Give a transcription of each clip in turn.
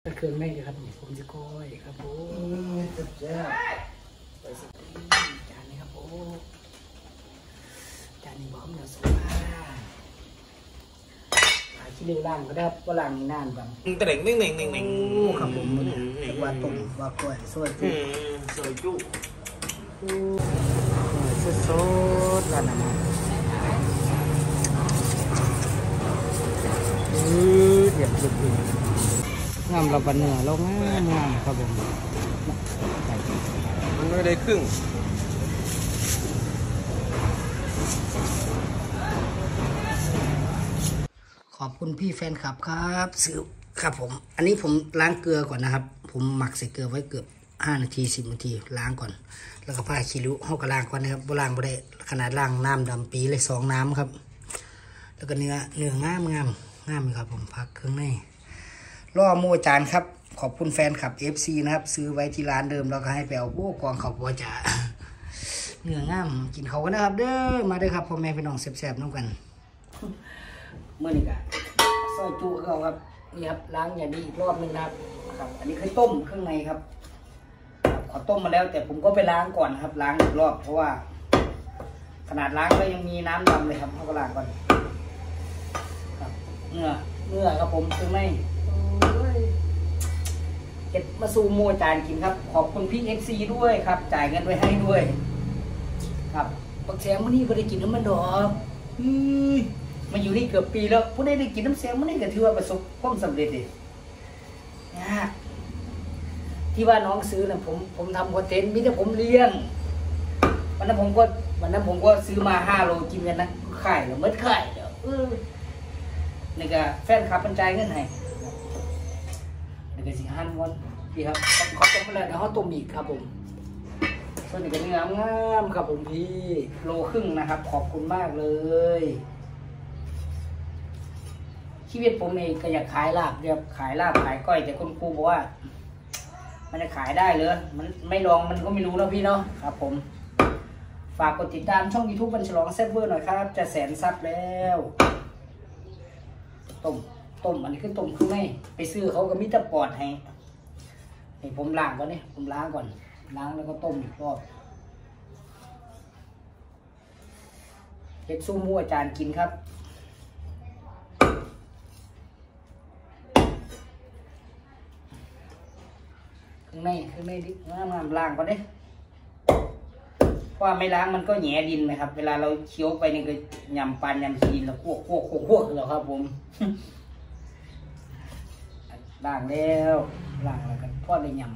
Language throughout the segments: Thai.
เครื่องในครับผมจะก้อยครับผมสุดยอดไปสิจานนี้ครับผมจานนี้บอกเนื้อสุภาพชิ้นเล็กล่างก็ได้ว่าล่างนี่นานบ้างแต่เด็กนิ่งครับผมว่าตุ่มว่ากล้วยสวยจุ๊สวยจุ๊สดๆแล้วนะเดี๋ยวจุดงามเราบันเนื้อเรางามครับผมมันไม่ได้ครึ่งขอบคุณพี่แฟนคลับครับซื้อครับผมอันนี้ผมล้างเกลือก่อนนะครับผมหมักใส่เกลือไว้เกือบ5 นาที10 นาทีล้างก่อนแล้วก็ผ้าคีริ้วเข้ากระล้างก่อนนะครับล้างไม่ได้ขนาดล้างน้ำดำปีเลย2 น้ำครับแล้วก็เนื้องามครับผมพักเครื่องในล่อโมจานครับขอบคุณแฟนคลับ FC นะครับซื้อไว้ที่ร้านเดิมแล้วก็ให้ไปเอาพวกกองเขาบัวจ๋าเนื้องามกินเขากันนะครับเด้อมาเด้อครับพ่อแม่พี่น้องแซ่บๆน้องกันเมื่อนี้ก็ซอยจุเขาครับนี่ครับล้างอย่างนี้อีกรอบนึงนะครับอันนี้คือต้มเครื่องในครับขอต้มมาแล้วแต่ผมก็ไปล้างก่อนครับล้างอีกรอบเพราะว่าขนาดล้างก็ยังมีน้ำดำเลยครับเขาก็ล้างก่อนครับเนื้อครับผมเครื่องในเก็บมาซูโม่จานกินครับขอบคุณพี่FCด้วยครับจ่ายเงินไว้ให้ด้วยครับปักแสงวันนี้ก็ได้กินน้ำมันดอกมาอยู่นี่เกือบปีแล้วผู้ได้กินน้ำแสงมันนี่ก็ถือว่าประสบความสำเร็จเลยนะที่ว่าน้องซื้อนะผมทำคอนเทนต์มิแต่ผมเลี้ยงวันนั้นผมก็ซื้อมา5 โลกินกันนะขายแล้วเมื่อขายแล้วนี่ก็แฟนคลับมันจ่ายเงินให้นี่ก็สิหั่นวันพี่ครับเขาต้มมาแล้วเดี๋ยวเขาต้มอีกครับผมส่วนนี้ก็เนื้องามครับผมพี่1.5 โลนะครับขอบคุณมากเลยชีวิตผมเองก็อยากขายลาบเดี๋ยวขายลาบขายก้อยแต่คุณครูบอกว่ามันจะขายได้เลยมันไม่ลองมันก็ไม่รู้นะพี่เนาะครับผมฝากกดติดตามช่อง YouTube บันฉลองแซ่บเวอร์หน่อยครับจะ100,000 ซับแล้วต้มอันนี้คือต้มคือไม่ไปซื้อเขาก็มิตรปอดให้ผมล้างก่อนนี่ผมล้างก่อนล้างแล้วก็ต้มอีกรอบเฮ็ดซูมูอาจารย์กินครับข้างในดิงามล้างก่อนดิเพราะไม่ล้างมันก็แหย่ดินไหมครับเวลาเราเคี้ยวไปนี่ก็ยำปานยำขีนแล้วคั่วแล้วครับผมล้างแล้วกันทอดเลยยำ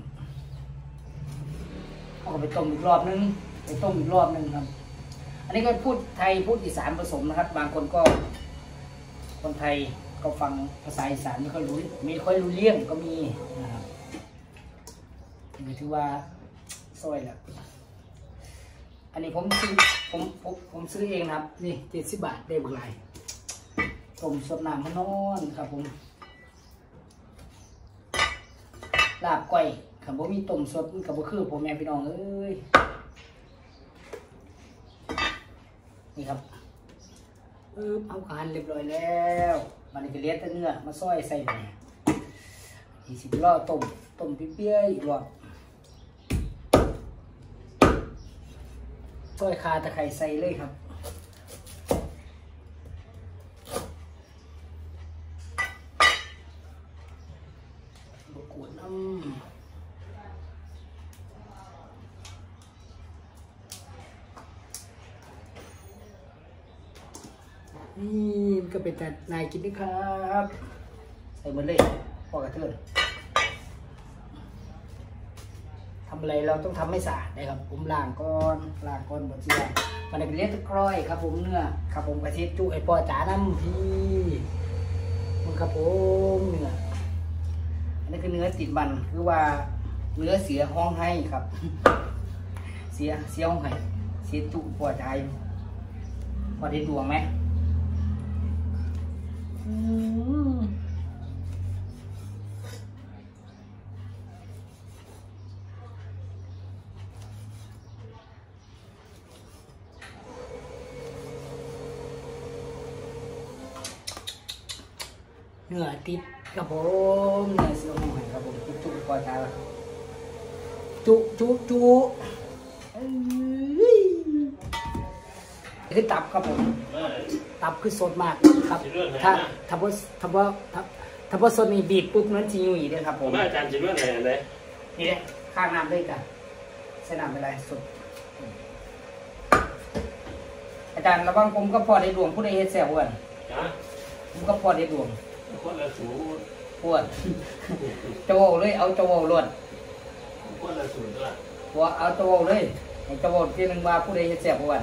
เอาไปต้มอีกรอบนึงครับอันนี้ก็พูดไทยพูดอีสานผสมนะครับบางคนก็คนไทยก็ฟังภาษาอีสานไม่ค่อยรู้เรื่องก็มีนะครับนี่ถือว่าซอยแล้วอันนี้ผมซื้อเองครับนี่70 บาทได้บุกไหลต้มสดน้ำมันนอนครับผมลาบก้อยขับบ่มีต้มสดกับบ่คือผมแม่พี่น้องเอ้ยนี่ครับเอาขานเรียบร้อยแล้วมันก็เลี้ยงแต่เนื้อมาซอยใส่ไป20 รอบต้มเปี้ยอีกรอบซอยคาตะไคร้ใส่เลยครับบกวนน้ำนี่มันก็เป็นแต่นายกินนะครับใส่หมดเลยพอกระเทือนทำอะไรเราต้องทำให้สะอาดนะครับผมล้างก้อนบดเจียมันเป็นเลี้ยงตะกร้อยครับผมเนื้อครับผมกระเทียมจุไอปอจ๋าน้ำพี่มึงครับผมเนื้ออันนี้คือเนื้อติดมันคือว่าเนื้อเสียห้องให้ครับเสียห้องให้เสียจุปอจ๋าพอได้ดวงไหมเนื้อติดครับผมเนี่ยเสือหอยครับผมจุกๆก่อนครับจุเอ้ยคือตับครับผมตับคือสดมากครับถ้าว่าสดนี่บีบปุ๊บนั้นจะยุ่ยเลยครับผมอาจารย์จิตว่าไหนอะไรนี่เลยข้างน้ำด้วยกันใส่น้ำเป็นไรสดอาจารย์ระวังผมก็พอได้ดวงผู้ใดเฮ็ดแซ่บอ้วนผมก็พอได้ดวงคนละสูตรอ้วนโจเลยเอาโจล้วนคนละสูตรด้วยหัวเอาโจเลยให้โจทีนึงว่าผู้ใดเฮ็ดแซ่บอ้วน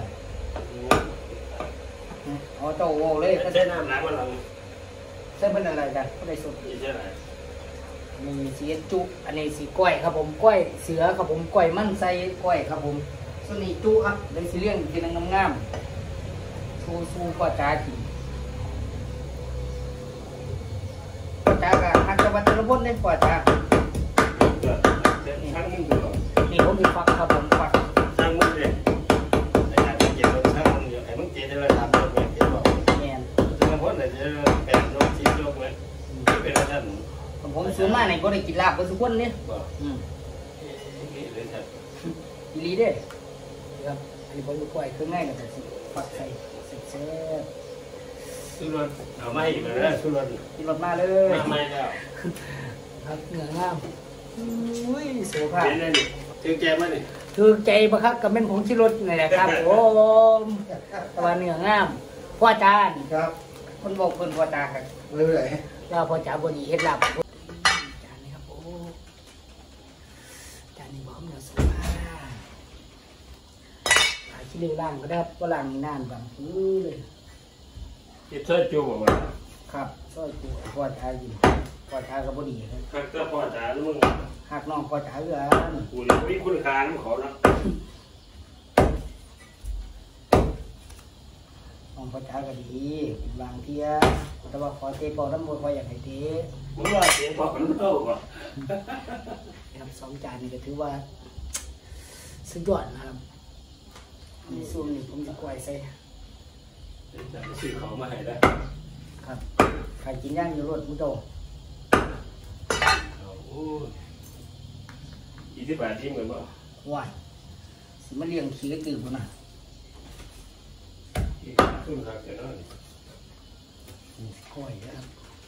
เอาโจเลยก็ใช้น้ำล้างมันเราใส่เป็นอะไรกันผู้ใดสดใช่ไหมมีสีจุอันนี้สีก้อยครับผมก้อยเสือครับผมก้อยมั่นใส่ก้อยครับผมส่วนนี้จุครับเลยสีเลี้ยงทีนึงงามๆสู้พ่อจ๋ากินพ่อจ๋าก็หักจะวัดตะบนได้พ่อจ๋าช่างมึงดูนี่ผมมีฟักครับผมฟักช่างมึงเลยอาจารย์เก็บช่างมึงอยู่ไอ้มึงเก็บได้เลยทำยกเว้นเก็บบอกแมนจะมาพ้นแต่จะแปดยกชียกเว้นเป็นอาจารย์ผมซื้อมาในก็ได้กินลาบกันทุกคนเนี่ยบอกอีหลีเด้ครับอันนี้ผมก้อยเครื่องง่ายกับสิฟักใส่เสร็จสุรนเอาไม่อีกแล้วสุรนกินรสมาเลยมาไม่แล้วครับเหนืองามอุ้ยโสภาเป็นอะไรนี่ถือแกมานี่ถือใจปะครับกับเป็นผงชิรสนี่แหละครับผมตะวันเหนืองามพ่อจานครับคนบอกคนพ่อจานครับเรื่อยเราพ่อจานบดีเฮ็ดลาบจานนี้ครับโอ้จานนี้บอกเหนือโสภาหาชิ้นเดียวล่างก็ได้ครับก็ล่างนานบางเลยคิดช่วยจูบมาครับซอยกูพ่อจานอยู่พ่อจานก็บดีครับหักก็พ่อจ๋ามึงหากน้องพ่อจานเหลือกูนี่มีคุณค่าน้ำขอนะน้องพ่อจานก็ดีบางเที่ยแต่ว่าขอเตะบอลน้ำมันพออยากให้เตะมึงว่าเสียงพอกันเท่าป่ะครับ2 จานนี่ก็ถือว่าสุดยอดนะครับในส่วนนี้ผมจะกล้วยใส่จะซื้อของมาให้ได้ครับใครกินย่างอยู่รถมุโต 28ทีมกันบ่ว้ายสิมาเลี้ยงขี้กระตือบ่นะขึ้นหักเดี๋ยวนั้นกล้วยนะครับ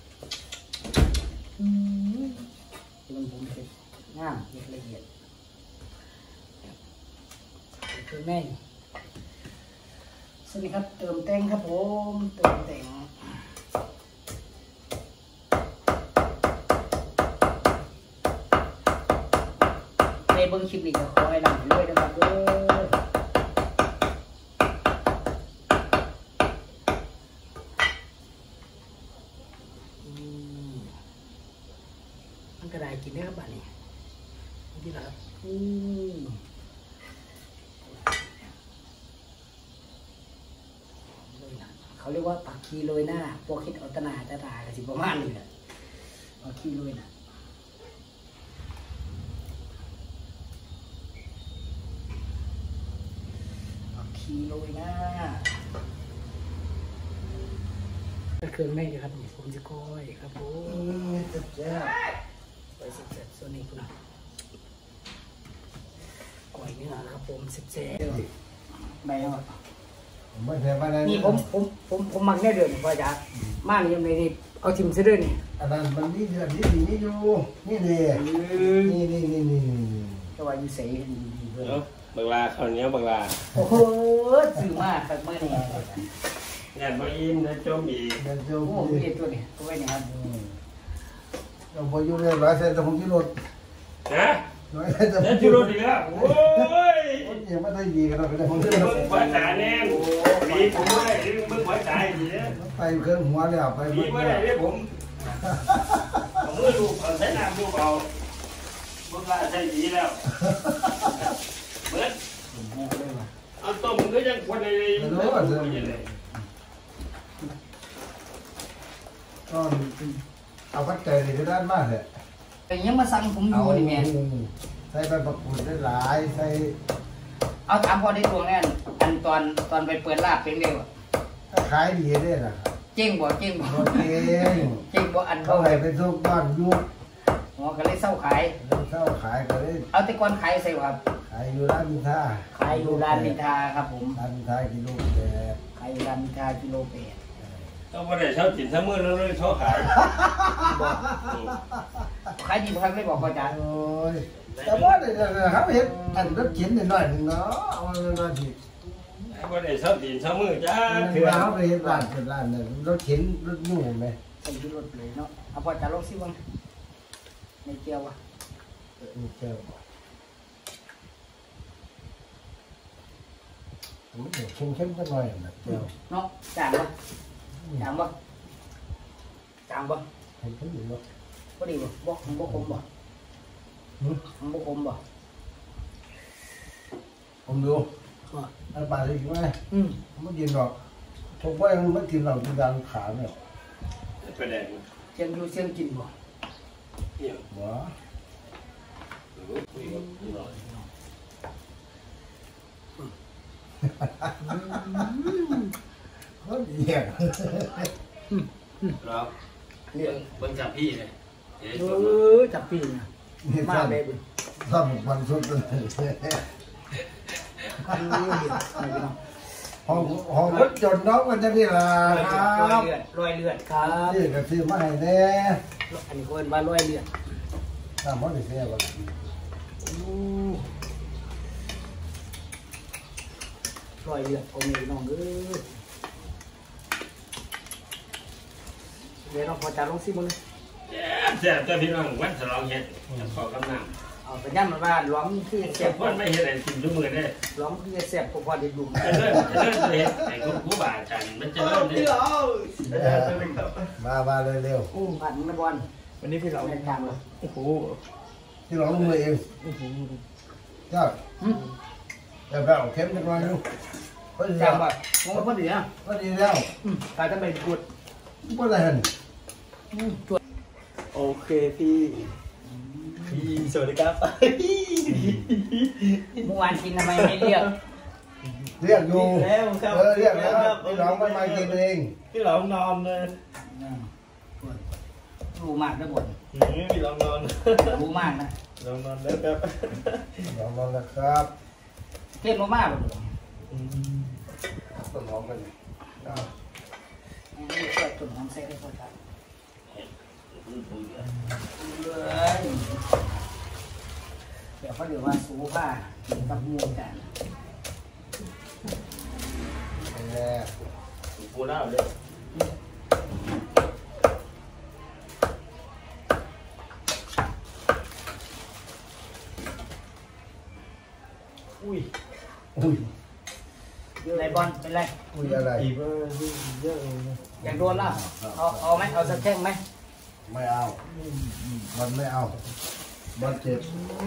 มันผมเสร็จงามเรียบละเอียดคือแม่งสวัสดีครับเติมแต่งครับผมเติมแต่งในเบิ้งคลิปนี้ก็ขอให้นำด้วยนะครับมันก็ได้กินได้ครับบ้านนี้ที่ไหนครับเขาเรียกว่าปักคีโรยหน้าพวกคิดอัตนาจะตายกันสิประมาณนี้แหละปักคีโรยหน้าปักคีโรยหน้าเครื่องในนะครับนี่ผมจะก้อยครับผมๆแซ่บไปเสร็จส่วนนี้คุณนะก้อยเนื้อนะครับผมเสร็จใบครับไม่ใช่ว่าอะไรนี่ผมมักแน่เดือนพ่อจ๋ามานี่ยังไงนี่เอาทิมซะด้วยนี่อันนั้นมันนี่เดือนนี่ดีนี่อยู่นี่เด้นี่จะว่าอยู่ใส่ดีเพื่อนบังลาข้าวเหนียวบังลาโอ้โหซื้อมาสักเมื่อนี่งานบ่อิ่มนะจมอีกเดินเจ้าโอ้โหเรียนตัวนี้ตัวไว้นี่ครับเราพออยู่เลยร้อยเส้นตะคงที่รถฮะร้อยเส้นตะคแล้วงจุที่รรถถอีกแล้วโอ้ยยังไม่ได้ดีกันเราไปแต่คงที่รมึถงหัวจ๋าแน่นมีผมไม่ได้มึงหัวจ๋าอีกเนี่ยไปเครื่องหัวแล้วไปมีเบิ้ลไม่ได้เนี่ยผมเอามือลูกเอาใช้น้ำลูกเอาบังลาใช้ดีแล้วเหมือนเอาต้มก็ยังควรในก็เอาปัจจัยในด้านมากเลยแต่ยังมาสั่งผมอยู่นี่แม่ใส่ใบประกูดได้หลายใส่เอาถามพอได้ตัวแน่นอันตอนไปเปิดลาบเป็นเร็วถ้าขายดีได้ล่ะคเจ๊งบ่เจ๊งบ่โอเคเจ๊งบ่อันเขาเขาให้ไปทุกบ้านยุคอ๋อก็เลยเศร้าขายแล้วเช่าขายก็เลยเอาแต่ก่อนขายใส่ครับขายอยู่ร้านมิท่าขายอยู่ร้านนิทาครับผมร้านมิท่ากิโลแปดขายอยู่ร้านนิทากิโล8 ต้องบ่ได้เช้ากินเช้ามื้อแล้วเลยเช้าขายขายดีบ่ครับเลยบอกพ่อจ๋าโอ้ยแต่ว่าเดี๋ยวเขาเห็นอันรถเข็นหน่อยหนึ่งเนาะเอามาหน่อยสิบ่ได้เช้ากินเช้ามื้อจ้าเถื่อเขาไปเห็นร้านเป็นร้านเนี่ยรถเข็นรถยุ่งไหมใส่ที่รถเลยเนาะเอาพ่อจ๋าลงสิวังในเกียววะมีเจ้ามันเดี๋ยวเข้มๆสักหน่อยนะเจ้าเนาะจางบ่จางบ่จางบ่เห็นเขาอยู่เนาะบ่ดีบ่บ่ของบ่คมบ่ของบ่คมบ่ผมดูบ่อันปลาได้กินไหมอืมไม่กินหรอกทุกวันมันกินเรากินดังขาเนี่ยไปแดงเสียงอยู่เสียงกินบ่เนี่ยหัวเขาดีอ่ะครับเบิ่งจับพี่เลยจับปีนนี่มาท่านเบ้บ่ท่านมันสุดเลยห้องรถจนน้องมันจะนี่ล่ะครับรอยเลือดครับซื้อก็ซื้อมาให้แน่อันนี้เขาเรียกว่ารอยเลือดน้ำมันได้เสียบ่รอยเลือดเอามีน้องเอ้ยเดี๋ยวน้องพอจะลงสิมึงแซ่บเจ้าพี่น้องวันฉลองเฮ็ดขอกำลังเอาไปย่ำมันว่าร้องที่เสีเสียยบบ พ่นไม่เฮ็ดให้กินทุกมื้อเด้ร้องที่เสียบพอเด็ดดุมจะเริ่มเฮ็ดให้คุณครูบาอาจารย์มันจะเริ่มเด้มาเร็วผ่านมึงนะบอลวันนี้พี่เราเอาในทางเลยโอ้โหๆที่เราลงมือเองเจ้าแต่แบบเข้มจังเลยลูกพอดีจัแล้งวแบบมองพอดีนะพอดีแล้วกายจะไปกดพอได้เห็นจวดโอเคพี่สวัสดีครับเมื่อวานกินทำไมไม่เรียกเรียกอยู่แล้วครับเรียกแล้วพี่น้องไม่มากินเองพี่เรานอนเลยรู้มากนะบอลพี่เรานอนรู้มากนะเรานอนแล้วครับน้องนอนแล้วครับเทียนรู้มากเลยต้นหอมกันนี่ก็ตุ่นน้ำใส่ได้พอดีเดี๋ยวเขาเดี๋ยวว่าสูผ้ากับมูกันแน่กูเล่าเด้ออุ้ยอุ้ยไรบอลเป็นไรอุ้ยอะไรอีเบอร์เยอะเลยอยากโดนล่ะเอาไหมเอาสักแท่งไหมไม่เอามันไม่เอามันเจ็บ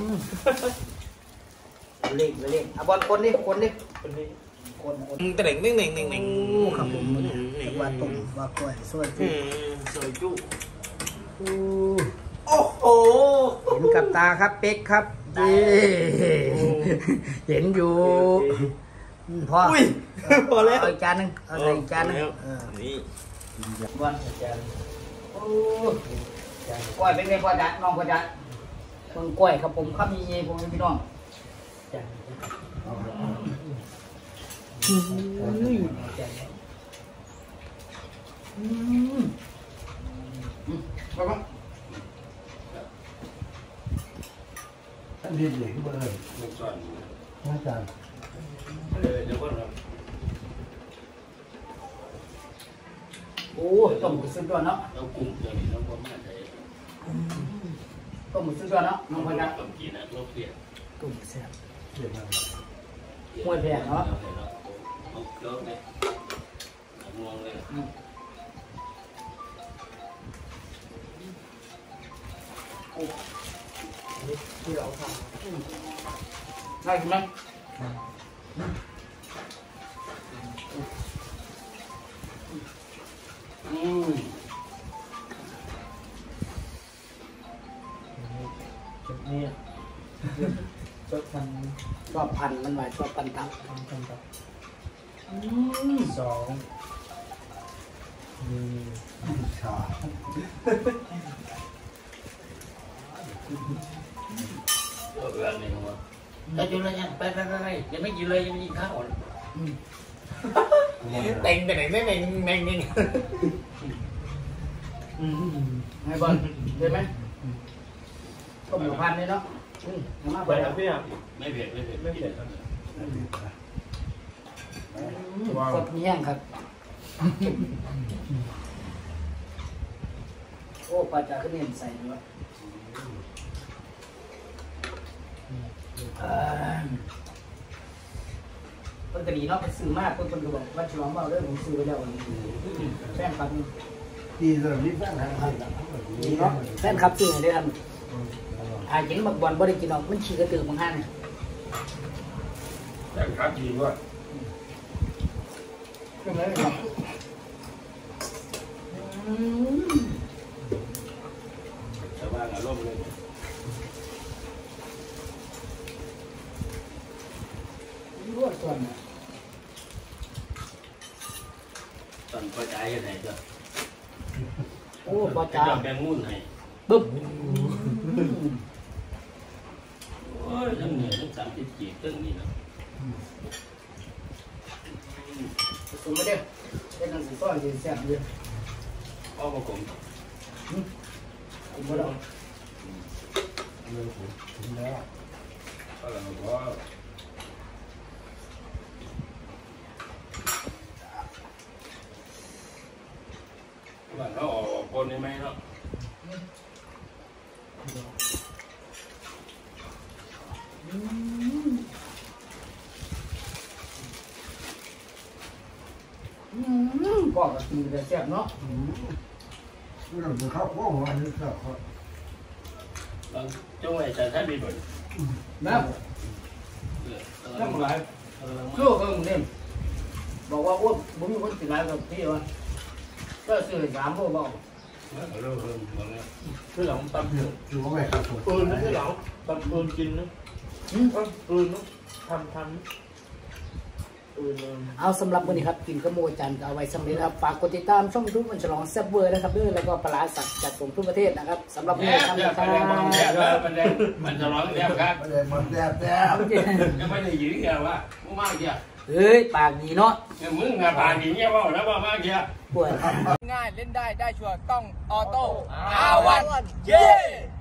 เล่นเล่นเอาบอลคนดิคนดิคนนี้คนแต่เด็กนิ่งครับผมว่าตรงว่ากล้วยสวยจุสวยจุโอ้โหเห็นกับตาครับเป๊กครับเห็นอยู่พอพอแล้วเอาอีกจานนึงเอาใส่อีกจานนึงนี่บอลโอ้กล้วยเป็นไงพ่อจ๊ะน้องพ่อจ๊ะคนกล้วยครับผมครับมีเย่ผมพี่น้องไปบ้างท่านดีดีขึ้นมาเลยลูกศรอาจารย์เดี๋ยวก่อนครับโอ้ต้มสุดยอดเนาะเรากลุ่มเดี๋ยวนี้เราบ่มาได้ต้มสุดยอดเนาะน้องพ่อจ๊ะต้องกินนะเราเปลี่ยนต้มแซ่บเจ็บมากมวยแพงเนาะเราเนี่ยงงเลยที่เราทได้กินไหมำนี่จดพันชอบพันมันหมายชอบพันตับพันครับสองชาเรื่องนี้ว่าแต่จุดอะไรยังไปยังไม่กินเลยยังไม่กินข้าวเต็งไปไหนไม่เต็งเต็งไงบอลเห็นไหมต้มหมูพันเลยเนาะมาไปไปครับพี่อ่ะไม่เผ็ดสดแห้งครับโอ้ปลาจากขึ้นเห็นใส่เนื้อเพิ่นก็ดีเนาะไปซื้อมากเพิ่นก็บอกว่าฉลองเบาเด้อผมซื้อไปแล้วแฟนครับดีเลยนี่แฟนครับดีเนาะแฟนครับซื้อให้ได้ครับหากินบักบอลบ่ได้กินหรอกมันฉีกกระตือบางห้างแต่ครับดีว่าก็เลยครับชาวบ้านอารมณ์เลยรวดส่วนตอนกระจายกันไหนก็โอ้ปลาจ้าแบ่งมุ่นให้ปึ๊บโอ้ยทั้งเหนื่อยทั้ง30 จีบทั้งนี้นะผสมไม่ได้ได้หนังสือต้อนสีแซ่บเยอะพ่อประกงผมก็ได้แล้วก็เราก็ว่าเขาออกคนได้ไหมเนาะก็กับกินแต่แซ่บเนาะเราจะเข้าห้องวันนี้ก็ช่วยแต่ถ้ามีผลนะน้ำไหลลูกเพิ่งเนี่ยบอกว่าอ้วนผมมีคนติดหลายกับพี่วะก็ซื้อ3พวกบอกเริ่มหมดแล้วคือหลังตำอยู่ว่าไม่ครับผมปืนไม่ใช่หลังตำปืนกินนะปืนนะทำปืนเลยเอาสำหรับวันนี้ครับกินกระโมจันเอาไว้สำเร็จครับฝากกดติดตามช่องยูทูบมันฉลองแซ่บเวอร์นะครับด้วยแล้วก็ปลาสัตว์จัดส่งทั่วประเทศนะครับสำหรับวันนี้ทำนะครับมันจะร้องแล้วครับไม่ได้มันแซ่บแซ่บยังไม่ได้ยื้อแกว่ามึงมากเกียร์เฮ้ยปากดีเนาะมึงผ่านอย่างเงี้ยว่าแล้วว่ามากเกียร์ป่วยง่ายเล่นได้ชัวร์ต้องออโต้อาวันเย้